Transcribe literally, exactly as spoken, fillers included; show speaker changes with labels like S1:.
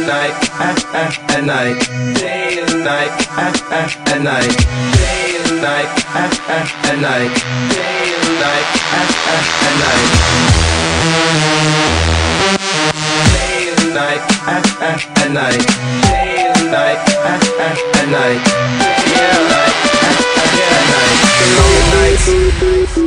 S1: night, at night, day and night, at night, day and night, at night, day and night, at night, day and night, at night, day and night, at night, yeah, like, yeah, at night, the long nights.